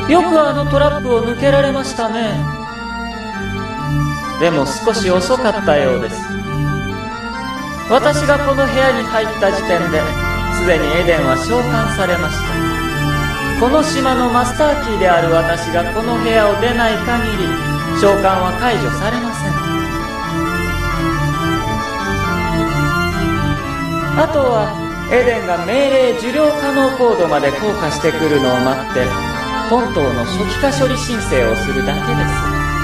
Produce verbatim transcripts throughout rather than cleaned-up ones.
よくあのトラップを抜けられましたね。でも少し遅かったようです。私がこの部屋に入った時点ですでにエデンは召喚されました。この島のマスターキーである私がこの部屋を出ない限り召喚は解除されません。あとはエデンが命令受領可能コードまで降下してくるのを待って本島の初期化処理申請をするだけです。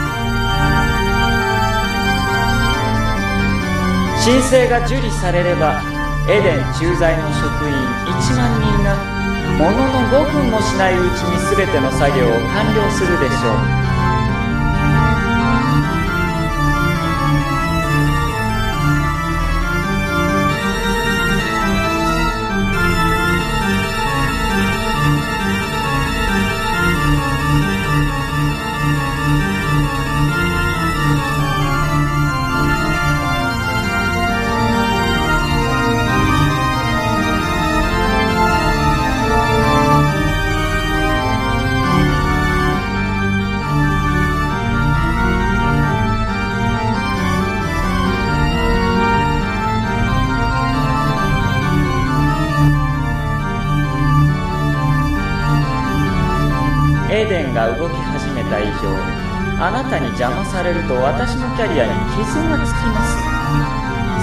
申請が受理されればエデン駐在の職員いちまんにんがもののごふんもしないうちに全ての作業を完了するでしょう。エデンが動き始めた以上、あなたに邪魔されると私のキャリアに傷がつきます。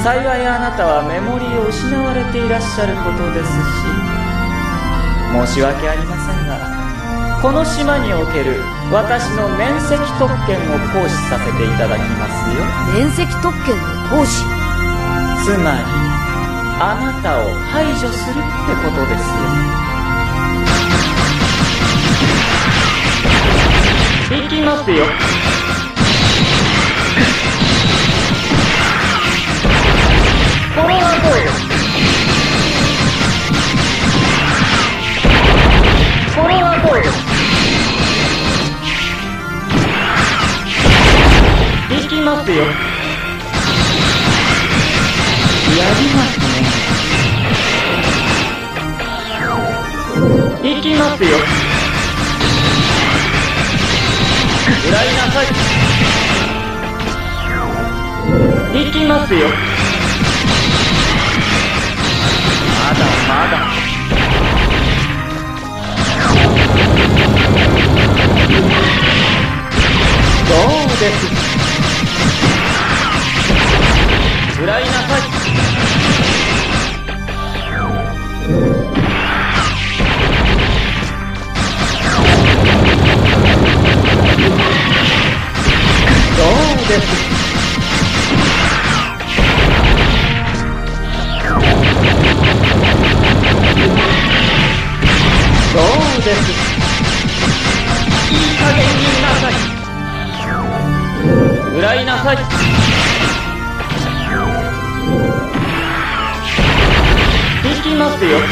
幸いあなたはメモリーを失われていらっしゃることですし、申し訳ありませんがこの島における私の免責特権を行使させていただきますよ。 免責特権の行使？ つまりあなたを排除するってことですよ。行きますよ。フォロワーボール。フォロワーボール。行きますよ。やりますね。行きますよ。食らいなさい。行きますよ。まだまだ。そうです。食らいなさい。そうです。そうです。いい加減になさい。食らいなさい。行きますよ。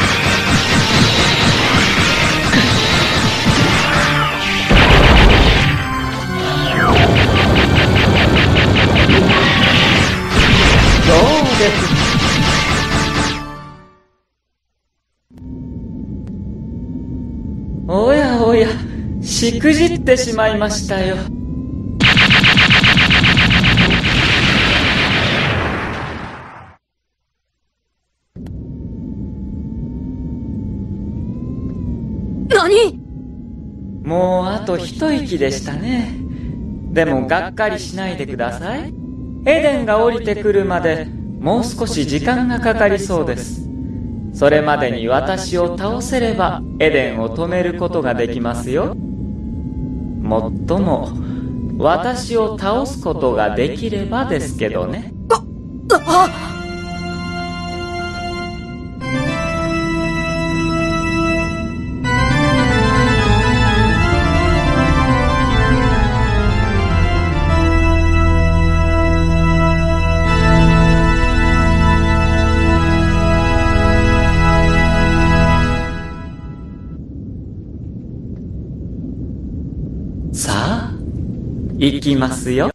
そうです。おやおや、しくじってしまいましたよ。 何？ もうあと一息でしたね。でもがっかりしないでください。エデンが降りてくるまでもう少し時間がかかりそうです。それまでに私を倒せればエデンを止めることができますよ。もっとも私を倒すことができればですけどね。 あ、あさあ、行きますよ。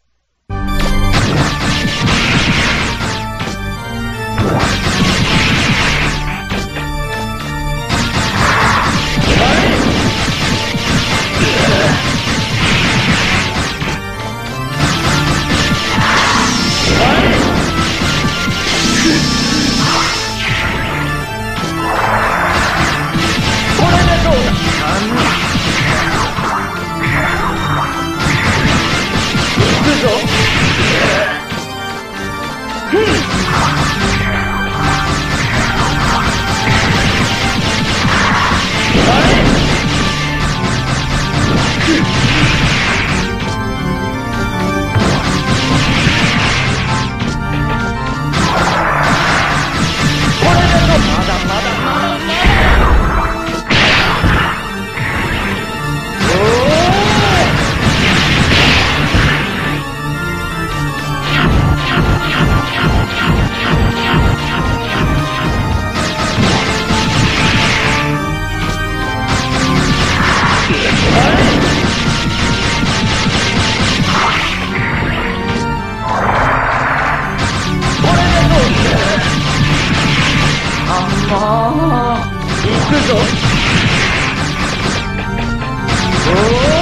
ぞ。おー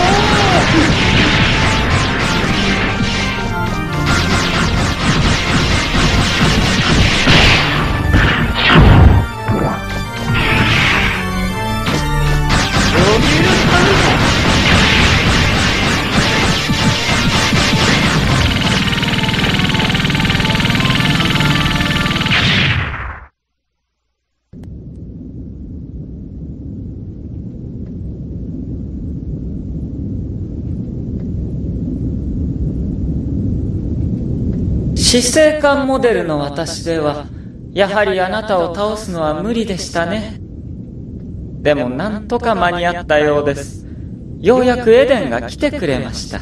死生観モデルの私では、やはりあなたを倒すのは無理でしたね。でもなんとか間に合ったようです。ようやくエデンが来てくれました。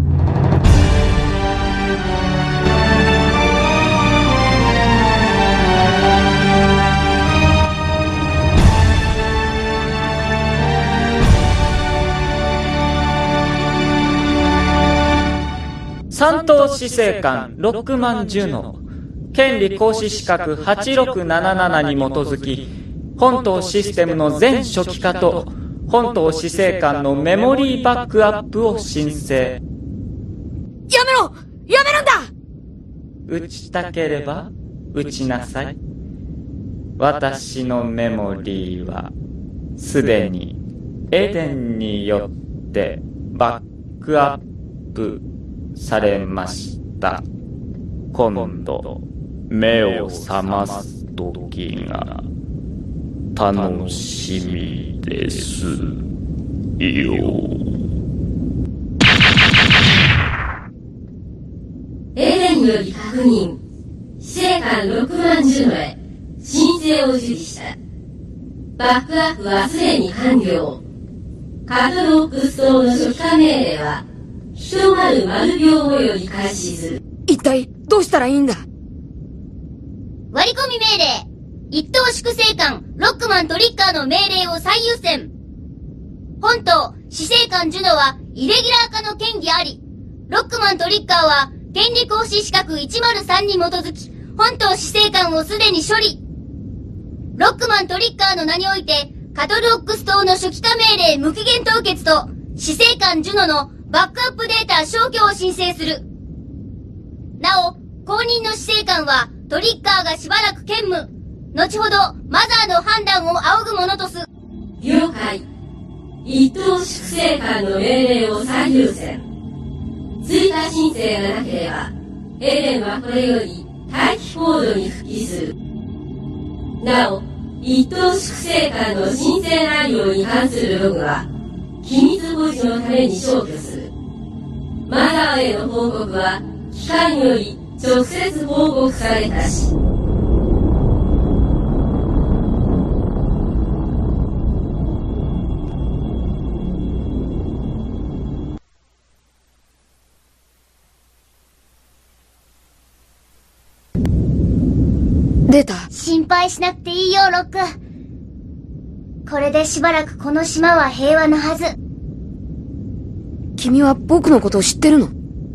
三等死生観ロックマン・ジュノ、権利行使資格はちろくななななに基づき、本島システムの全初期化と本島死生観のメモリーバックアップを申請。 やめろやめるんだ。 撃ちたければ撃ちなさい。私のメモリーはすでにエデンによってバックアップされました。今度目を覚ます時が楽しみですよ。 エデンより確認。死生観ろくまんじゅうのへ申請を受理した。バックアップはすでに完了。カトロックストーの初期化命令はひとまるまるびょうごより開始する。 一体どうしたらいいんだ。 割り込み命令。一等粛清官ロックマントリッカーの命令を最優先。本島死生観ジュノはイレギュラー化の権利あり。ロックマントリッカーは権利行使資格いちまるさんに基づき本島死生観をすでに処理。ロックマントリッカーの名においてカトロックス島の初期化命令無期限凍結と死生観ジュノのバックアップデータ消去を申請する。なお、後任の死生観はトリッカーがしばらく兼務。後ほどマザーの判断を仰ぐものとす。 了解。一等粛清官の命令を最優先。追加申請がなければエデンはこれより待機コードに復帰する。なお、一等粛清官の申請内容に関するログは機密保持のために消去する。マザーへの報告は機関より直接報告されたし。 出た。 心配しなくていいよ、ロック。これでしばらくこの島は平和なはず。 君は僕のことを知ってるの？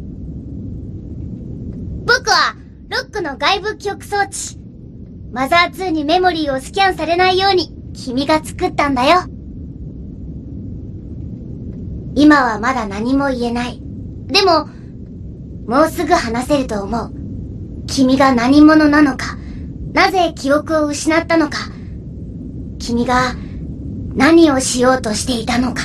僕はロックの外部記憶装置マザーツーにメモリーをスキャンされないように君が作ったんだよ。今はまだ何も言えない。でももうすぐ話せると思う。君が何者なのか、なぜ記憶を失ったのか、君が何をしようとしていたのか。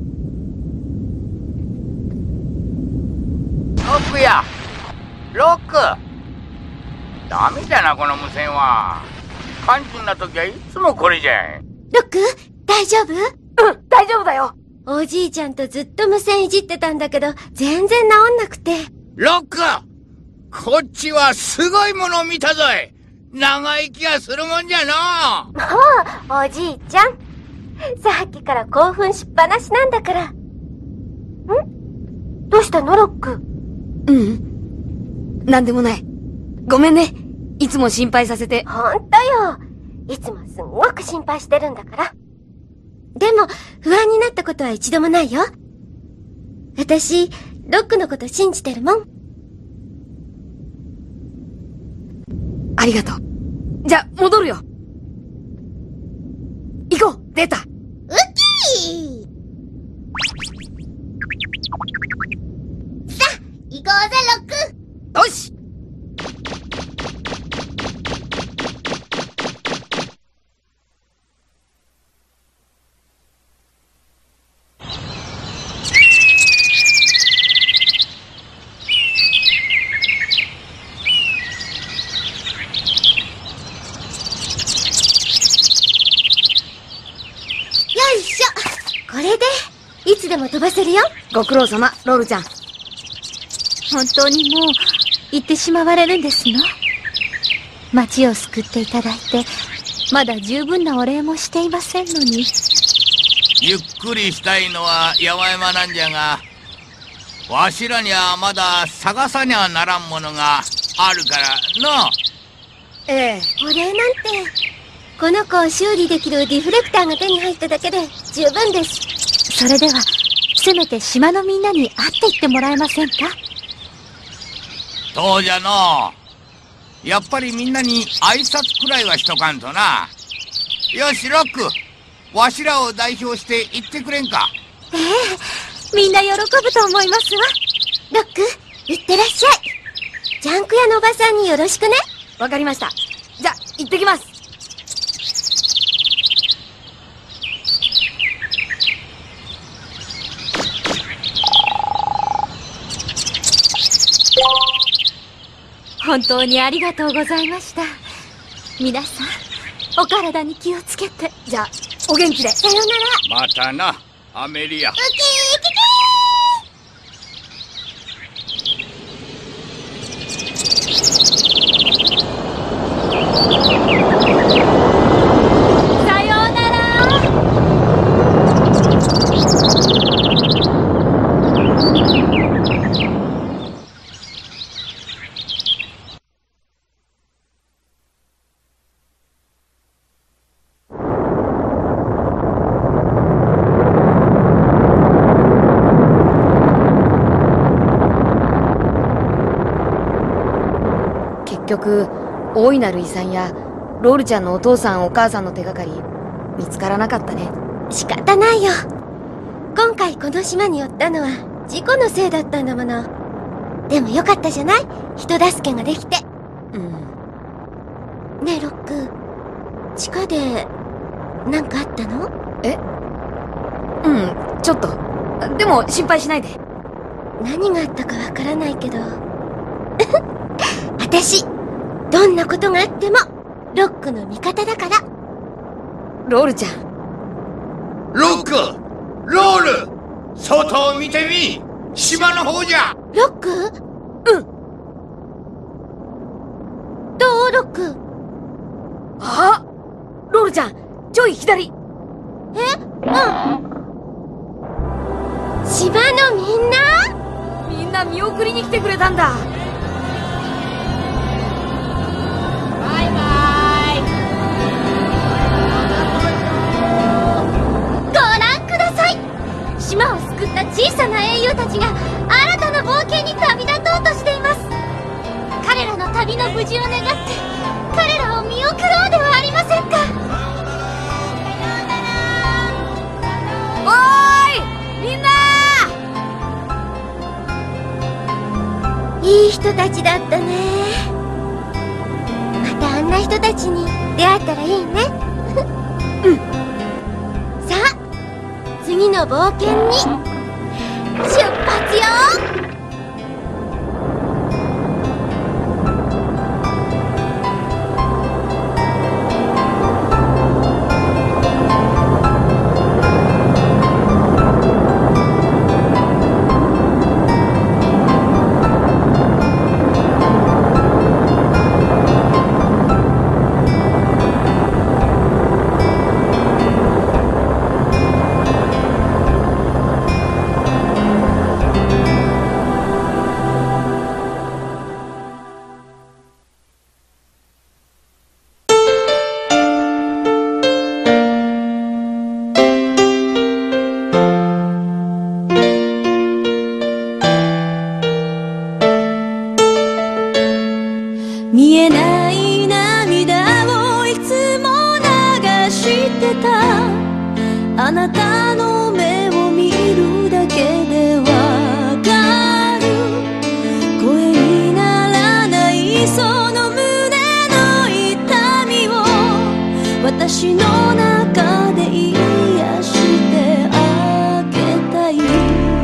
ロックやロック、ダメだなこの無線は。肝心な時はいつもこれじゃん。 ロック、大丈夫？ うん、大丈夫だよ。 おじいちゃんとずっと無線いじってたんだけど全然治んなくて。 ロック、こっちはすごいものを見たぞい。長生きがするもんじゃな。 もうおじいちゃん、さっきから興奮しっぱなしなんだから。ん？どうしたのロック？ うん、なんでもない。ごめんね、いつも心配させて。 ほんとよ、いつもすんごく心配してるんだから。でも不安になったことは一度もないよ。私ロックのこと信じてるもん。ありがとう。じゃあ戻るよ。行く行こう出た。 ウッキー。さあ、行こうぜ、ロック。 よし。 よいしょ。これで、いつでも飛ばせるよ。 ご苦労様、ロールちゃん。 本当にもう行ってしまわれるんですの？町を救っていただいてまだ十分なお礼もしていませんのに。 ゆっくりしたいのは山々なんじゃが、わしらにはまだ探さにゃならんものがあるからな。 ええ。 お礼なんて、この子を修理できるディフレクターが手に入っただけで十分です。 それではせめて島のみんなに会っていってもらえませんか？ そうじゃのう。やっぱりみんなに挨拶くらいはしとかんとな。よし、ロック、わしらを代表して言ってくれんか。 ええ、みんな喜ぶと思いますわ。 ロック、行ってらっしゃい。ジャンク屋のおばさんによろしくね。 わかりました。じゃ、行ってきます。 本当にありがとうございました。皆さん、お体に気をつけて。 じゃあ、お元気で。 さよなら。 またな、アメリア。 ウキーウキキさようなら。 結局、大いなる遺産や、ロールちゃんのお父さんお母さんの手がかり、見つからなかったね。 仕方ないよ。今回この島に寄ったのは事故のせいだったんだもの。でもよかったじゃない？人助けができて。 うん。 ねえロック、地下で何かあったの？ えうん、ちょっと。でも心配しないで。 何があったかわからないけど私、どんなことがあってもロックの味方だから。 ロールちゃん。 ロック、ロール、外を見てみ。島の方じゃ。 ロック？ うん。 どうロック？ あ、ロールちゃん、ちょい左。 え？うん。島のみんな？ みんな見送りに来てくれたんだ。 バイバイ。 ご覧ください。島を救った小さな英雄たちが新たな冒険に旅立とうとしています。彼らの旅の無事を願って彼らを見送ろうではありませんか。 おーい、みんな！ いい人たちだったね。またあんな人たちに出会えたらいいねうん。さあ、次の冒険に出発よ。 あなたの目を見るだけでわかる。声にならないその胸の痛みを私の中で癒してあげたい。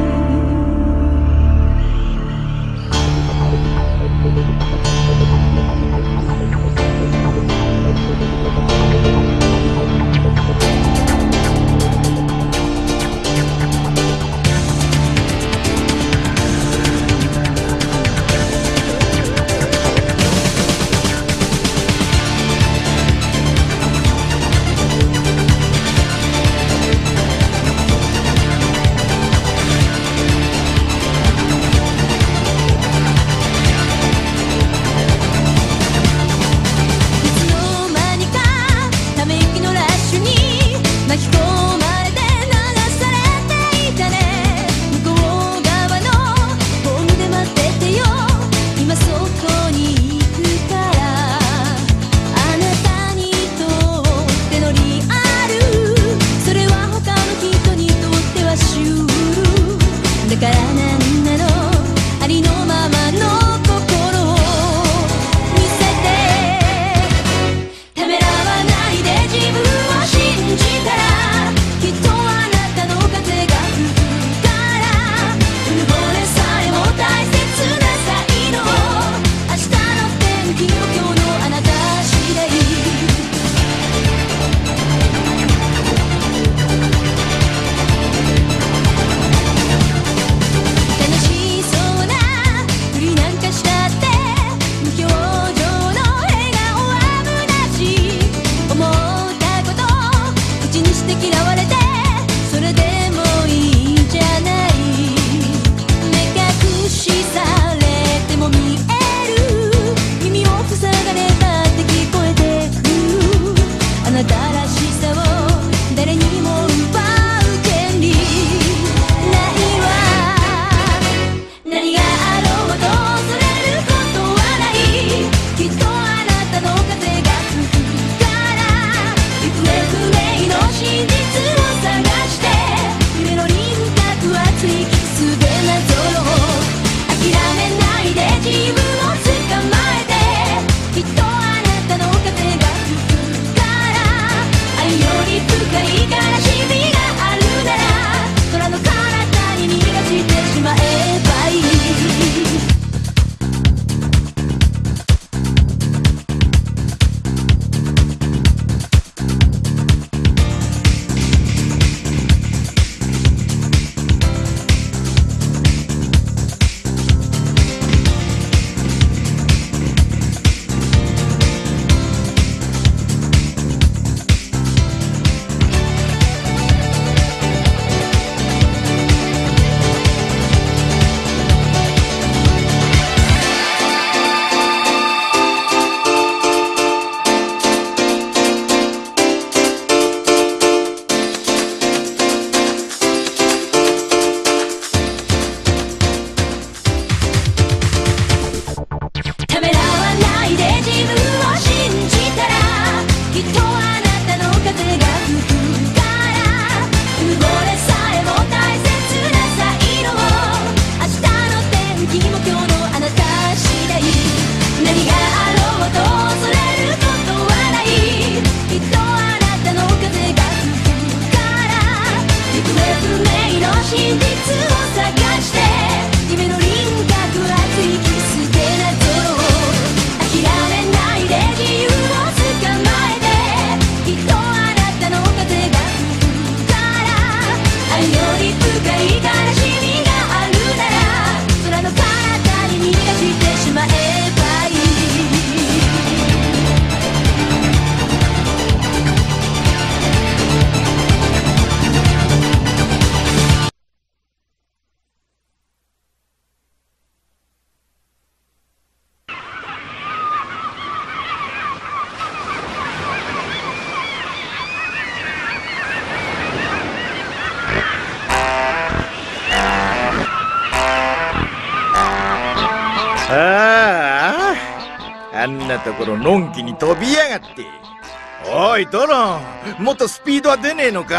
ああ、あんなところのんきに飛びやがって。おいトロン、もっとスピードは出ねえのか？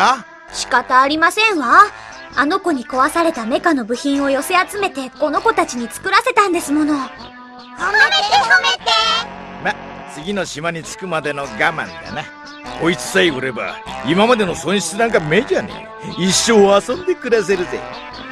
仕方ありませんわ。あの子に壊されたメカの部品を寄せ集めてこの子たちに作らせたんですもの。 褒めて褒めて。 ま、次の島に着くまでの我慢だな。こいつさえおれば今までの損失なんか目じゃねえ。一生遊んで暮らせるぜ。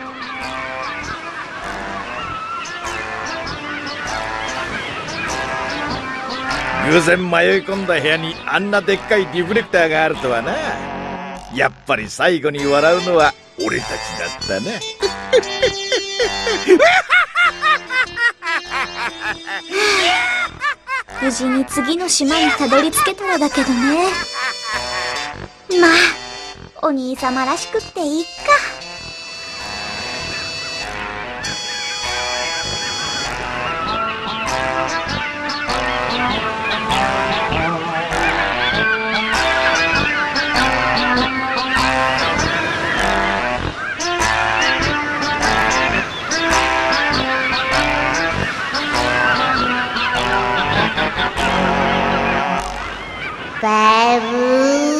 偶然迷い込んだ部屋にあんなでっかいリフレクターがあるとはな。やっぱり最後に笑うのは俺たちだったな。 無事に次の島にたどり着けたらだけどね。まあお兄様らしくっていいか。 バブー